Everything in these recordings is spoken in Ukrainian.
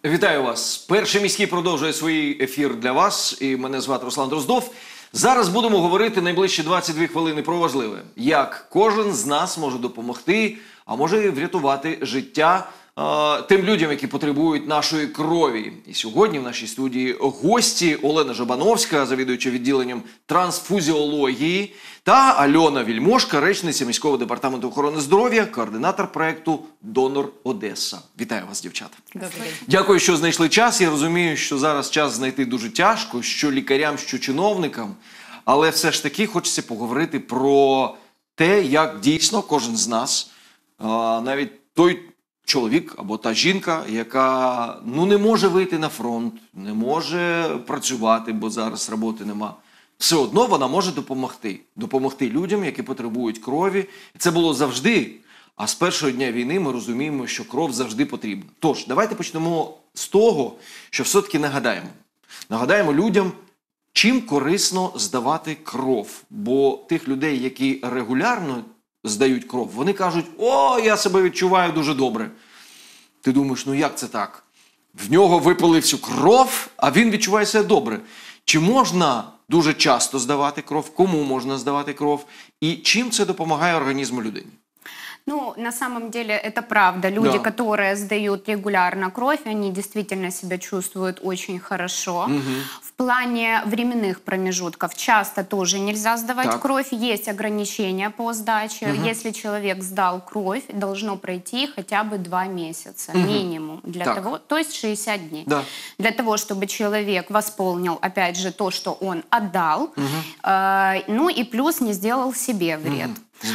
Вітаю вас. Перший міський продовжує свій ефір для вас. І мене звати Руслан Дроздов. Зараз будемо говорити найближчі 22 хвилини про важливе. Як кожен з нас може допомогти, а може врятувати життя тим людям, які потребують нашої крові. І сьогодні в нашій студії гості Олена Жабановська, завідуюча відділенням трансфузіології, та Альона Вільмошка, речниця міського департаменту охорони здоров'я, координатор проєкту «Донор Одеса». Вітаю вас, дівчата. Дякую, що знайшли час. Я розумію, що зараз час знайти дуже тяжко, що лікарям, що чиновникам. Але все ж таки хочеться поговорити про те, як дійсно кожен з нас, навіть той чоловік або та жінка, яка не може вийти на фронт, не може працювати, бо зараз роботи нема, все одно вона може допомогти. Допомогти людям, які потребують крові. Це було завжди. А з першого дня війни ми розуміємо, що кров завжди потрібна. Тож, давайте почнемо з того, що все-таки нагадаємо. Нагадаємо людям, чим корисно здавати кров. Бо тих людей, які регулярно здають кров, вони кажуть: «О, я себе відчуваю дуже добре». Ти думаєш, як це так? В нього випили всю кров, а він відчуває себе добре. Чи можна дуже часто здавати кров? Кому можна здавати кров? І чим це допомагає організму людини? На самом деле это правда. Люди, которые сдают регулярно кровь, они действительно себя чувствуют очень хорошо. В плане временных промежутков часто тоже нельзя сдавать кровь. Есть ограничения по сдаче. Если человек сдал кровь, должно пройти хотя бы 2 месяца минимум. То есть 60 дней. Для того, чтобы человек восполнил, опять же, то, что он отдал, и плюс не сделал себе вред.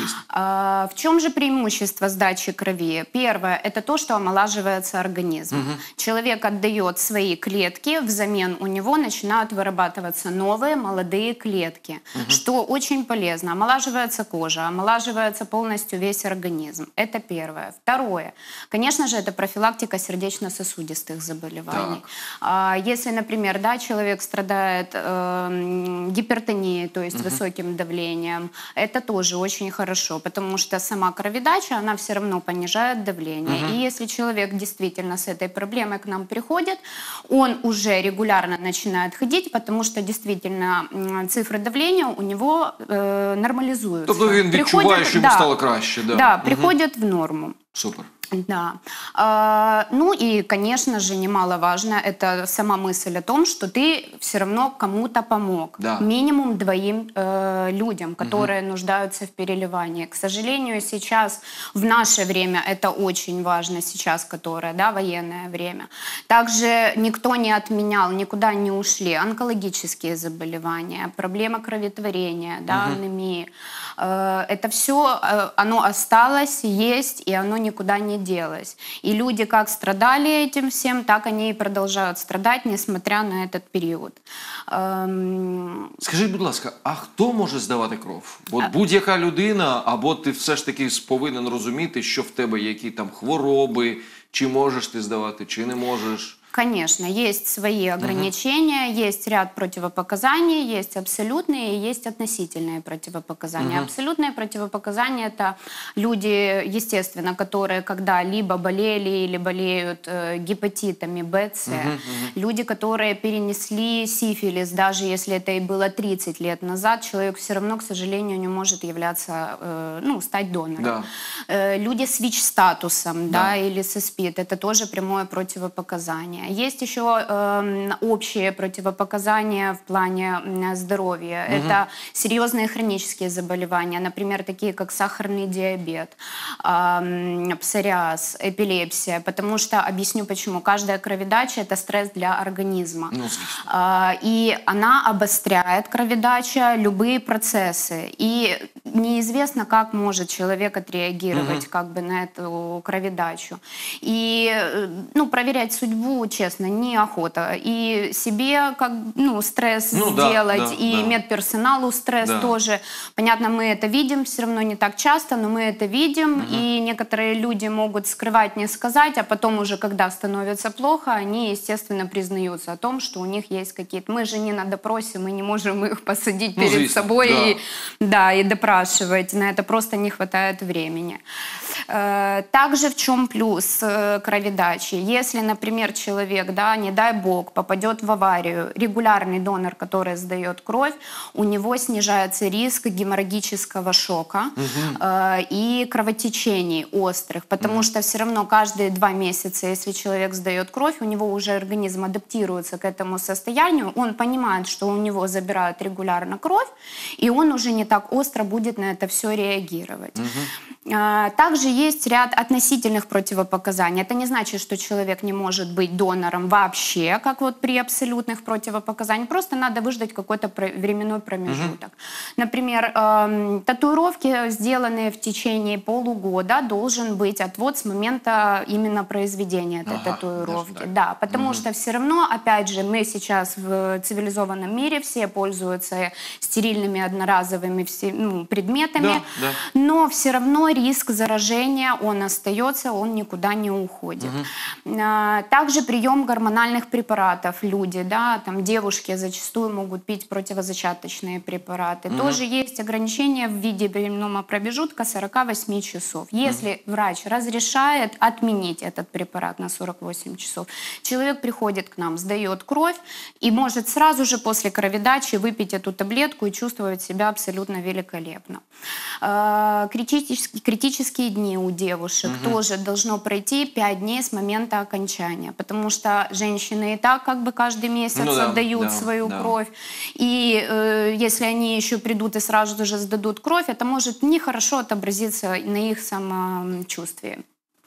В чем же преимущество сдачи крови? Первое – это то, что омолаживается организм. Человек отдает свои клетки, взамен у него начинают вырабатываться новые молодые клетки, что очень полезно. Омолаживается кожа, омолаживается полностью весь организм. Это первое. Второе. Конечно же, это профилактика сердечно-сосудистых заболеваний. Если, например, человек страдает гипертонией, то есть высоким давлением, это тоже очень хорошо, потому что сама кроведача, она все равно понижает давление. И если человек действительно с этой проблемой к нам приходит, он уже регулярно начинает ходить, потому что действительно цифры давления у него нормализуются. Тобто він відчуває, що йому стало краще. Приходят в норму. Супер. И, конечно же, немаловажно, это сама мысль о том, что ты все равно кому-то помог. Минимум 2 людям, которые нуждаются в переливании. К сожалению, сейчас, в наше время, это очень важно, сейчас, которое, военное время. Также никто не отменял, никуда не ушли онкологические заболевания, проблема кроветворения, анемии. Это все, оно осталось, есть, и оно никуда не делось. И люди как страдали этим всем, так они и продолжают страдать, несмотря на этот период. Скажіть, будь ласка, а хто може здавати кров? Будь-яка людина, або ти все ж таки повинен розуміти, що в тебе які там хвороби, чи можеш ти здавати, чи не можеш? Конечно, есть свои ограничения, есть ряд противопоказаний, есть абсолютные и есть относительные противопоказания. Абсолютные противопоказания – это люди, естественно, которые когда-либо болели или болеют гепатитами Б, С. Люди, которые перенесли сифилис, даже если это и было 30 лет назад, человек все равно, к сожалению, не может стать донором. Люди с ВИЧ-статусом, или со СПИД – это тоже прямое противопоказание. Есть еще общие противопоказания в плане здоровья. Это серьезные хронические заболевания, например, такие как сахарный диабет, псориаз, эпилепсия. Потому что, объясню почему, каждая кроведача – это стресс для организма. И она обостряет, кроведача, любые процессы. И неизвестно, как может человек отреагировать на эту кроведачу. И проверять судьбу, честно, неохота. И себе стресс сделать, и медперсоналу стресс тоже. Понятно, мы это видим, все равно не так часто, но мы это видим. И некоторые люди могут скрывать, не сказать, а потом уже, когда становится плохо, они, естественно, признаются о том, что у них есть какие-то... Мы же не на допросе, мы не можем их посадить перед собой и допрашивать. спрашивать, на это просто не хватает времени. Также в чем плюс кроведачи? Если, например, человек, да, не дай бог, попадет в аварию, регулярный донор, который сдает кровь, у него снижается риск геморрагического шока и кровотечений острых, потому что все равно каждые 2 месяца, если человек сдает кровь, у него уже организм адаптируется к этому состоянию, он понимает, что у него забирают регулярно кровь, и он уже не так остро будет на это все реагировать. Также есть ряд относительных противопоказаний. Это не значит, что человек не может быть донором вообще, как вот при абсолютных противопоказаниях. Просто надо выждать какой-то временной промежуток. Например, татуировки, сделанные в течение полугода, должен быть отвод с момента именно произведения этой татуировки. Да, потому что все равно, опять же, мы сейчас в цивилизованном мире все пользуются стерильными одноразовыми предметами, но все равно риск заражения, он остается, он никуда не уходит. Также прием гормональных препаратов. Люди, да, там девушки зачастую могут пить противозачаточные препараты. Тоже есть ограничения в виде временного промежутка 48 часов. Если врач разрешает отменить этот препарат на 48 часов, человек приходит к нам, сдает кровь и может сразу же после кроведачи выпить эту таблетку и чувствовать себя абсолютно великолепно. Критические дни у девушек тоже должно пройти 5 дней с момента окончания, потому что женщины и так как бы каждый месяц отдают свою кровь, и если они еще придут и сразу же сдадут кровь, это может нехорошо отобразиться на их самочувствии.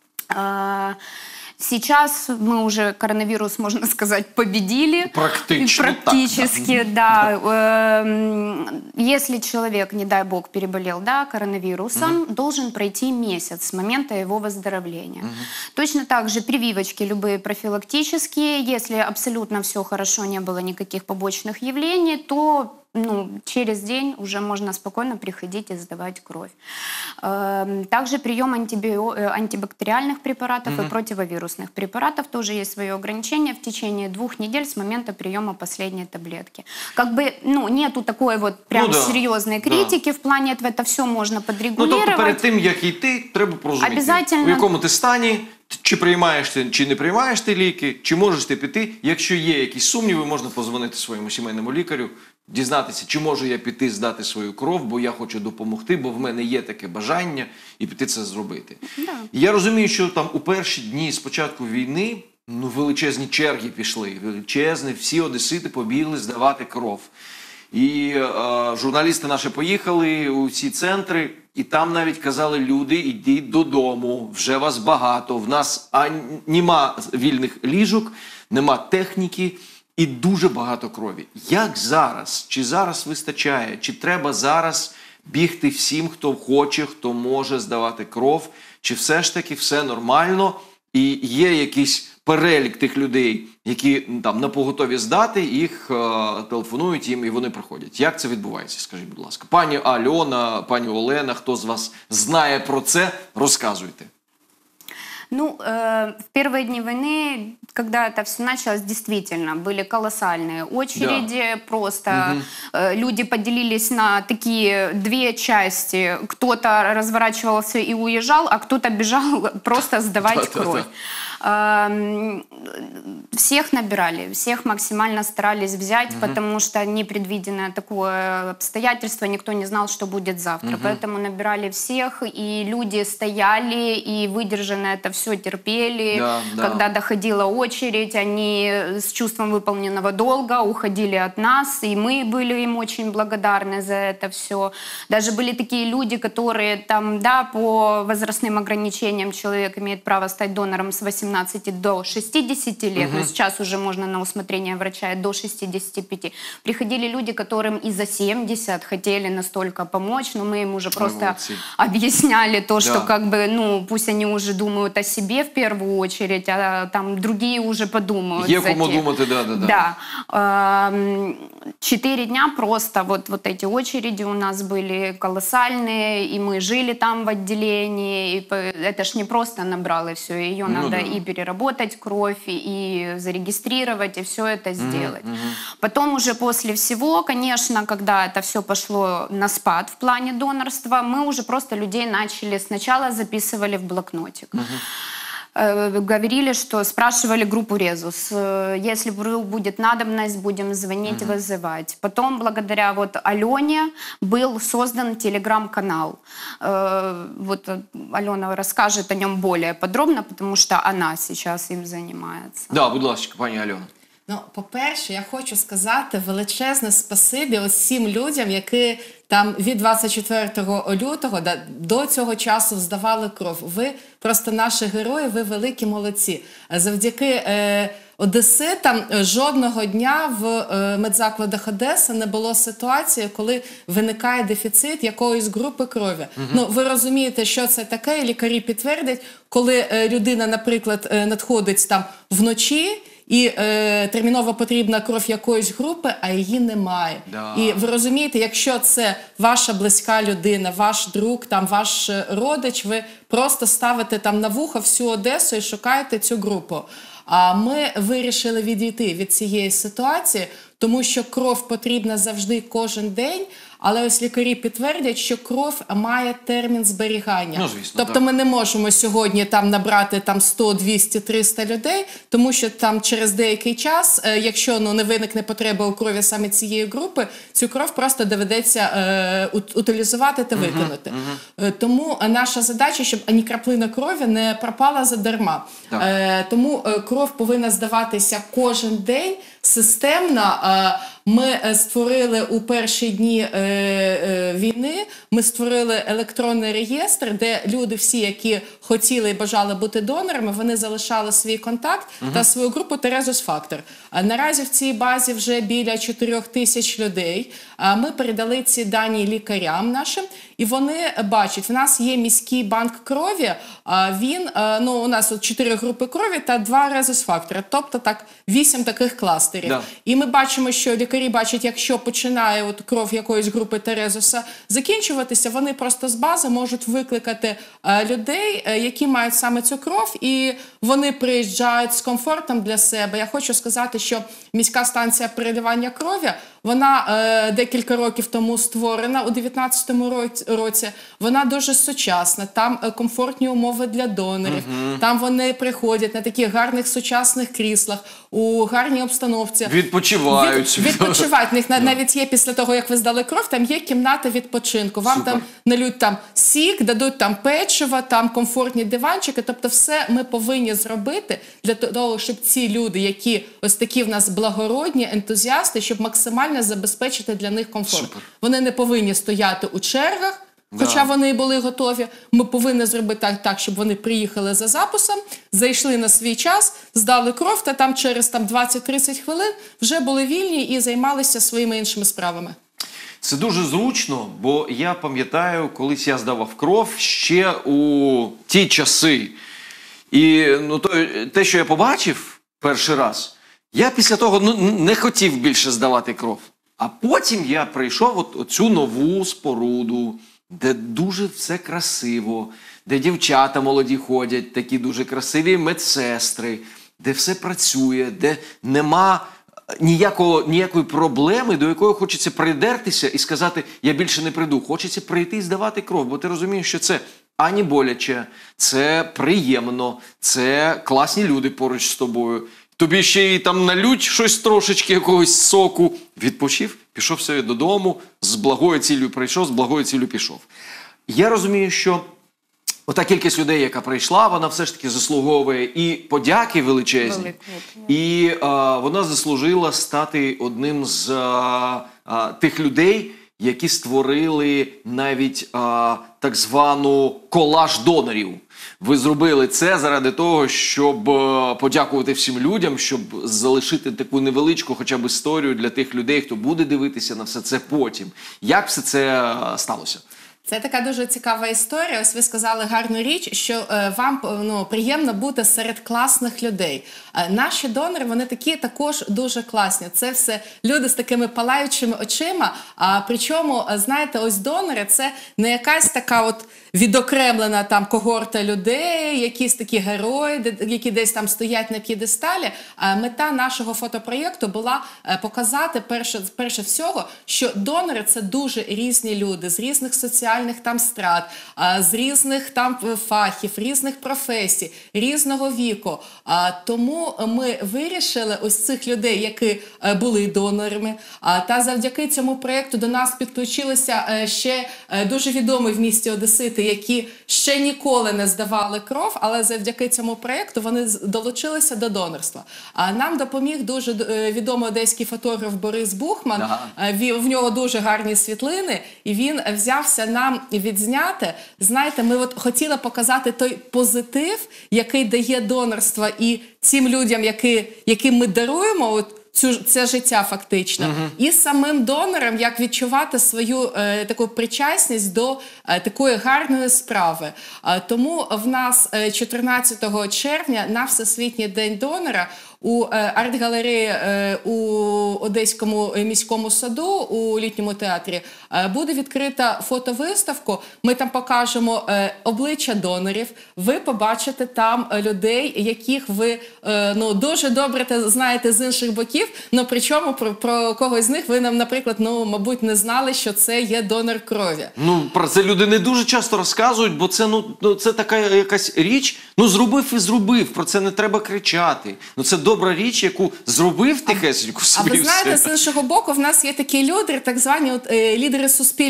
Сейчас мы уже коронавирус, можно сказать, победили. Практически, да. Если человек, не дай бог, переболел, да, коронавирусом, должен пройти месяц с момента его выздоровления. Точно так же прививочки любые профилактические. Если абсолютно все хорошо, не было никаких побочных явлений, то через день уже можно спокойно приходить и сдавать кровь. Также прием антибактериальных препаратов и противовирусных препаратов тоже есть свое ограничение в течение 2 недель с момента приема последней таблетки. Как бы, нету такой вот прям серьезной критики в плане этого, это все можно подрегулировать. Тобто перед тим, як йти, треба порозуміти, у якому ти стані, чи приймаєш ти, чи не приймаєш ти ліки, чи можеш ти піти. Якщо є якісь сумніви, можна позвонити своєму сімейному лікарю, дізнатися, чи можу я піти здати свою кров, бо я хочу допомогти, бо в мене є таке бажання, і піти це зробити. Да. Я розумію, що там у перші дні з початку війни величезні черги пішли, величезні, всі одесити побігли здавати кров. І журналісти наші поїхали у ці центри, і там навіть казали люди, ідіть додому, вже вас багато, в нас нема вільних ліжок, нема техніки, і дуже багато крові. Як зараз? Чи зараз вистачає? Чи треба зараз бігти всім, хто хоче, хто може здавати кров? Чи все ж таки все нормально? І є якийсь перелік тих людей, які там напоготові здати, їх телефонують їм і вони приходять. Як це відбувається, скажіть, будь ласка? Пані Альона, пані Олена, хто з вас знає про це, розказуйте. В первые дни войны, когда это все началось, действительно, были колоссальные очереди, просто люди поделились на такие 2 части. Кто-то разворачивался и уезжал, а кто-то бежал просто сдавать кровь. Всех набирали, всех максимально старались взять, потому что непредвиденное такое обстоятельство, никто не знал, что будет завтра. Поэтому набирали всех, и люди стояли, и выдержанно это все терпели. Когда доходила очередь, они с чувством выполненного долга уходили от нас, и мы были им очень благодарны за это все. Даже были такие люди, которые там, по возрастным ограничениям человек имеет право стать донором с 18 до 60 лет, но сейчас уже можно на усмотрение врача до 65. Приходили люди, которым и за 70 хотели настолько помочь, но мы им уже просто объясняли то, что как бы, пусть они уже думают о себе в первую очередь, а там другие уже подумают. Є кому думати, да. 4 дня просто вот эти очереди у нас были колоссальные, и мы жили там в отделении, и это ж не просто набрали все, ее надо и и переработать кровь, и зарегистрировать, и все это сделать. Потом уже после всего, конечно, когда это все пошло на спад в плане донорства, мы уже просто людей начали сначала записывали в блокнотик. Говорили, что спрашивали группу Резус. Если будет надобность, будем звонить, вызывать. Потом, благодаря вот Алене, был создан телеграм-канал. Вот Алена расскажет о нем более подробно, потому что она сейчас им занимается. Да, будь ласка, пані Альона. Ну, по-перше, я хочу сказати величезне спасибі усім людям, які там від 24 лютого до цього часу здавали кров. Ви просто наші герої, ви великі молодці. Завдяки одеситам жодного дня в медзакладах Одеси не було ситуації, коли виникає дефіцит якоїсь групи крові. Ну, ви розумієте, що це таке, і лікарі підтвердять, коли людина, наприклад, надходить там вночі, і терміново потрібна кров якоїсь групи, а її немає. Да. І ви розумієте, якщо це ваша близька людина, ваш друг, там, ваш родич, ви просто ставите там на вухо всю Одесу і шукаєте цю групу. А ми вирішили відійти від цієї ситуації, тому що кров потрібна завжди кожен день, але ось лікарі підтвердять, що кров має термін зберігання. Ну, звісно, тобто так. ми не можемо сьогодні там набрати там 100, 200, 300 людей, тому що там через деякий час, якщо не виникне потреба у крові саме цієї групи, цю кров просто доведеться утилізувати та викинути. Тому наша задача, щоб ані краплина крові не пропала задарма. Тому кров повинна здаватися кожен день системно. Ми створили у перші дні війни, ми створили електронний реєстр, де люди всі, які хотіли і бажали бути донорами, вони залишали свій контакт та свою групу Терезус Фактор. Наразі в цій базі вже біля 4 тисяч людей. Ми передали ці дані лікарям нашим, і вони бачать, в нас є міський банк крові, він, у нас 4 групи крові та 2 резус-фактори, тобто так 8 таких кластерів. Да. І ми бачимо, що лікарі бачать, якщо починає кров якоїсь групи Терезуса закінчуватися, вони просто з бази можуть викликати людей, які мають саме цю кров, і вони приїжджають з комфортом для себе. Я хочу сказати, що міська станція переливання крові, вона декілька років тому створена, у 2019 році. Вона дуже сучасна, там комфортні умови для донорів, там вони приходять на таких гарних сучасних кріслах, у гарній обстановці. Відпочивають. Відпочивають. В них навіть є, після того, як ви здали кров, там є кімната відпочинку. Вам Супер. там налють там сік, дадуть там печиво, там комфортні диванчики. Тобто все ми повинні зробити для того, щоб ці люди, які ось такі в нас благородні, ентузіасти, щоб максимально забезпечити для них комфорт. Супер. Вони не повинні стояти у чергах, хоча вони і були готові. Ми повинні зробити так, щоб вони приїхали за записом, зайшли на свій час, здали кров, та там через 20-30 хвилин вже були вільні і займалися своїми іншими справами. Це дуже зручно, бо я пам'ятаю, колись я здавав кров ще у ті часи. І те, що я побачив перший раз, я після того не хотів більше здавати кров. А потім я прийшов оцю нову споруду, де дуже все красиво, де дівчата молоді ходять, такі дуже красиві медсестри, де все працює, де нема ніякої проблеми, до якої хочеться придертися і сказати, я більше не прийду. Хочеться прийти і здавати кров, бо ти розумієш, що це ані боляче, це приємно, це класні люди поруч з тобою. Тобі ще й там налють щось трошечки, якогось соку. Відпочив, пішов собі додому, з благою ціллю прийшов, з благою ціллю пішов. Я розумію, що ота кількість людей, яка прийшла, вона все ж таки заслуговує і подяки величезні, і вона заслужила стати одним з тих людей, які створили навіть так звану колаж донорів. Ви зробили це заради того, щоб подякувати всім людям, щоб залишити таку невеличку хоча б історію для тих людей, хто буде дивитися на все це потім. Як все це сталося? Це така дуже цікава історія. Ось ви сказали гарну річ, що вам приємно бути серед класних людей. Наші донори, вони такі також дуже класні. Це все люди з такими палаючими очима. Причому, знаєте, ось донори – це не якась така от відокремлена там когорта людей, якісь такі герої, які десь там стоять на п'єдесталі. Мета нашого фотопроєкту була показати, перше всього, що донори – це дуже різні люди, з різних соціальних там страт, з різних там фахів, різних професій, різного віку. Тому ми вирішили ось цих людей, які були донорами, та завдяки цьому проєкту до нас підключилися ще дуже відомі в місті Одесити, які ще ніколи не здавали кров, але завдяки цьому проєкту вони долучилися до донорства. Нам допоміг дуже відомий одеський фотограф Борис Бухман. В нього дуже гарні світлини, і він взявся нам відзняти. Знаєте, ми от хотіли показати той позитив, який дає донорство, і цим людям, яким ми даруємо от це життя фактично, і самим донорам, як відчувати свою таку причасність до такої гарної справи. Тому в нас 14 червня на Всесвітній день донора у арт-галереї у Одеському міському саду у літньому театрі буде відкрита фотовиставка. Ми там покажемо обличчя донорів. Ви побачите там людей, яких ви дуже добре знаєте з інших боків, але причому про когось з них ви нам, наприклад, мабуть, не знали, що це є донор крові. Про це люди не дуже часто розказують, бо це, це така якась річ, зробив і зробив, про це не треба кричати. Це добра річ, яку зробив тихесенько собі. А ви знаєте, з іншого боку, в нас є такі люди, так звані лідери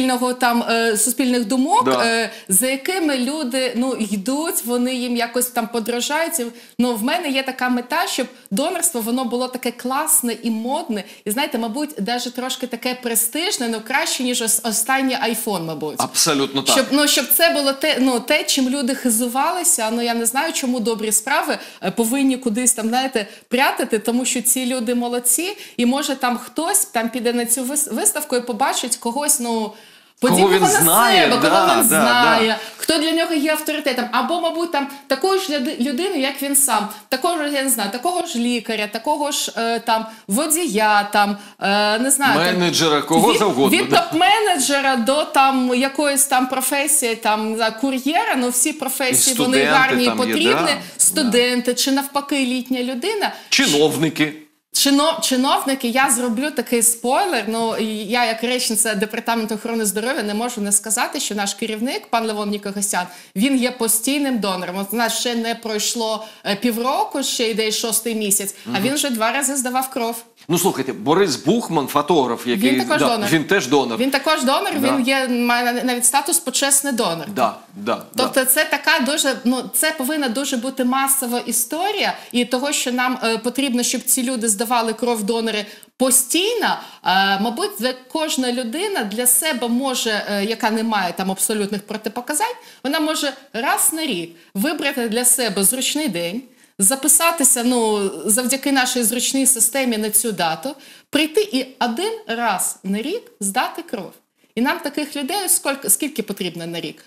суспільних думок, за якими люди йдуть, вони їм якось там подражають. В мене є така мета, щоб донорство, воно було таке класне і модне, і знаєте, мабуть, навіть трошки таке престижне, краще, ніж останній айфон, мабуть. Абсолютно так. Щоб це було те, чим люди хизувалися, я не знаю, чому добрі справи повинні кудись там, знаєте, прятати, тому що ці люди молодці, і може там хтось піде на цю виставку і побачить когось, подібного на себе, кого він знає, хто для нього є авторитетом. Або, мабуть, там такої ж людини, як він сам, такого ж, я не знаю, такого ж лікаря, такого ж там водія, там, не знаю. Менеджера, кого завгодно. Від топ-менеджера до там якоїсь там професії, там, кур'єра, всі професії, вони гарні і потрібні. Студенти, чи навпаки літня людина. Чиновники. Чиновники, я зроблю такий спойлер, я як речниця Департаменту охорони здоров'я не можу не сказати, що наш керівник, пан Левон Нікогосян, він є постійним донором. От у нас ще не пройшло півроку, ще йде 6-й місяць, а він вже 2 рази здавав кров. Слухайте, Борис Бухман, фотограф, який... Він також донор. Він теж донор. Він також донор, він має навіть статус почесний донор. Тобто це така дуже, це повинна дуже бути масова історія, і того, що нам потрібно, щоб ці люди здавали кров донори постійно, мабуть, кожна людина для себе може, яка не має там абсолютних протипоказань, вона може раз на рік вибрати для себе зручний день, записатися, завдяки нашій зручній системі на цю дату, прийти і 1 раз на рік здати кров. І нам таких людей скільки потрібно на рік?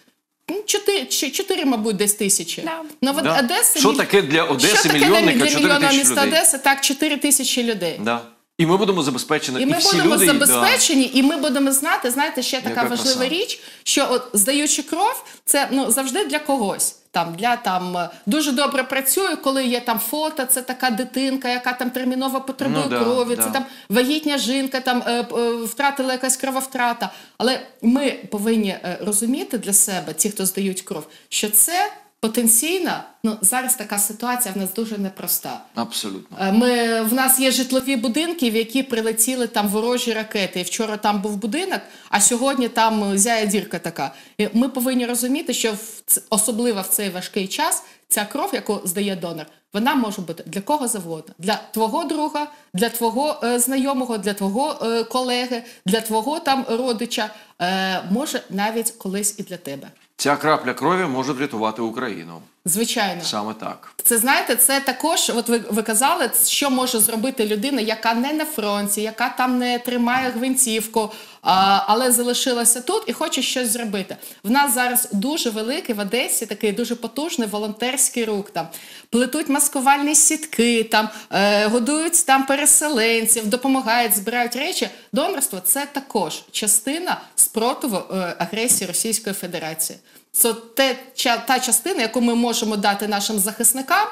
4, мабуть, десь тисячі. Одеса, що таке для Одеси, мільйонника, 4 тисячі людей? Одеси, так, 4 тисячі людей. І ми будемо забезпечені. І ми будемо забезпечені, і ми будемо знати, знаєте, ще така важлива річ, що здаючи кров, це завжди для когось. Дуже добре працює, коли є там фото, це така дитинка, яка там терміново потребує крові, це там вагітня жінка, там втратила якась крововтрата. Але ми повинні розуміти для себе, ті, хто здають кров, що це потенційно, зараз така ситуація в нас дуже непроста. Абсолютно. В нас є житлові будинки, в які прилетіли там ворожі ракети. І вчора там був будинок, а сьогодні там зяє дірка така. І ми повинні розуміти, що особливо в цей важкий час ця кров, яку здає донор, вона може бути для кого завгодно. Для твого друга, для твого знайомого, для твого колеги, для твого там родича. Може навіть колись і для тебе. Ця крапля крові може врятувати Україну. Звичайно. Саме так. Це, знаєте, це також, от ви казали, що може зробити людина, яка не на фронті, яка там не тримає гвинтівку, але залишилася тут і хоче щось зробити. В нас зараз дуже великий в Одесі, такий дуже потужний волонтерський рух. Там плетуть маскувальні сітки, там годують там переселенців, допомагають, збирають речі. Донорство – це також частина спротиву агресії Російської Федерації. Це та частина, яку ми можемо дати нашим захисникам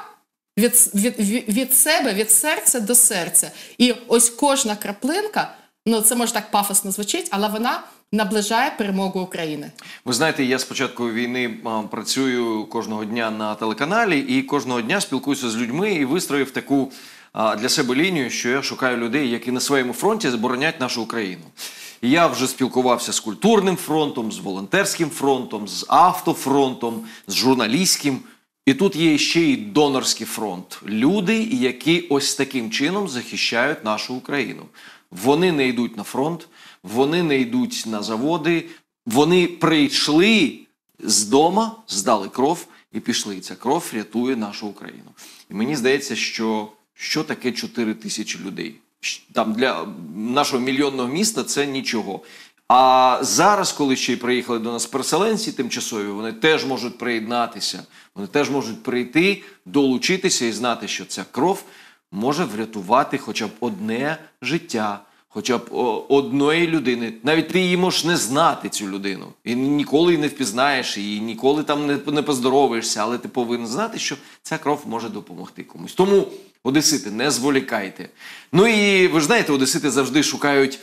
від себе, від серця до серця. І ось кожна краплинка, ну це може так пафосно звучить, але вона наближає перемогу України. Ви знаєте, я з початку війни працюю кожного дня на телеканалі і кожного дня спілкуюся з людьми і вистроїв таку для себе лінію, що я шукаю людей, які на своєму фронті заборонять нашу Україну. І я вже спілкувався з культурним фронтом, з волонтерським фронтом, з автофронтом, з журналістським. І тут є ще й донорський фронт. Люди, які ось таким чином захищають нашу Україну. Вони не йдуть на фронт, вони не йдуть на заводи, вони прийшли з дома, здали кров і пішли. Ця кров рятує нашу Україну. І мені здається, що таке 4 тисячі людей? Там для нашого мільйонного міста це нічого. А зараз, коли ще й приїхали до нас переселенці тимчасові, вони теж можуть приєднатися, вони теж можуть прийти, долучитися і знати, що ця кров може врятувати хоча б одне життя, хоча б одної людини. Навіть ти її можеш не знати, цю людину. І ніколи не впізнаєш її, ніколи там не поздороваєшся, але ти повинен знати, що ця кров може допомогти комусь. Тому, одесити, не зволікайте. Ну і ви ж знаєте, одесити завжди шукають,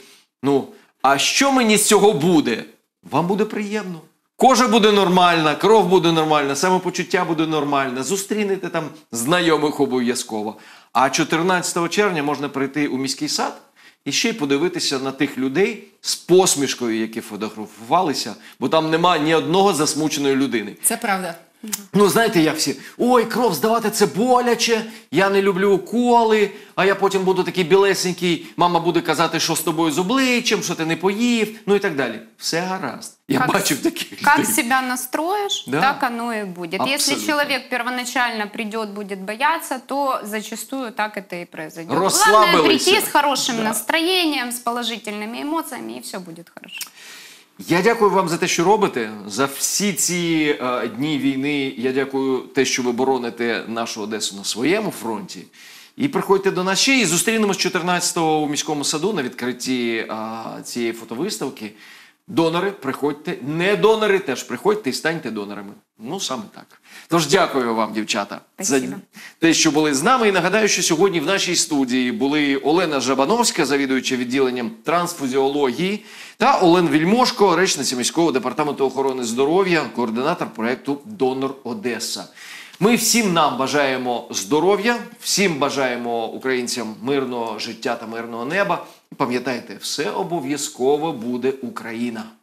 а що мені з цього буде? Вам буде приємно. Кожа буде нормальна, кров буде нормальна, самопочуття буде нормальне, зустрінете там знайомих обов'язково. А 14 червня можна прийти у міський сад і ще й подивитися на тих людей з посмішкою, які фотографувалися, бо там нема ні одного засмученої людини. Це правда. Знаєте, як всі, ой, кров здавати це боляче, я не люблю уколи, а я потім буду такий білесенький, мама буде казати, що з тобою з обличчям, що ти не поїв, і так далі. Все гаразд. Я бачив таких людей. Как себя настроишь, Да. так оно и будет. Абсолютно. Если человек первоначально придет, будет бояться, то зачастую так это и произойдет. Расслабился. Главное прийти с хорошим Да. настроением, с положительными эмоциями, и все будет хорошо. Я дякую вам за те, що робите, за всі ці дні війни. Я дякую те, що ви бороните нашу Одесу на своєму фронті. І приходьте до нас ще і зустрінемось 14-го у міському саду на відкритті цієї фотовиставки. Донори, приходьте. Не донори теж приходьте і станьте донорами. Саме так. Тож дякую вам, дівчата, Спасибо. за те, що були з нами. І нагадаю, що сьогодні в нашій студії були Олена Жабановська, завідуюча відділенням трансфузіології, та Олена Вільмошко, речниця міського департаменту охорони здоров'я, координатор проєкту «Донор Одеса». Ми всім нам бажаємо здоров'я, всім бажаємо українцям мирного життя та мирного неба. І пам'ятайте, все обов'язково буде Україна.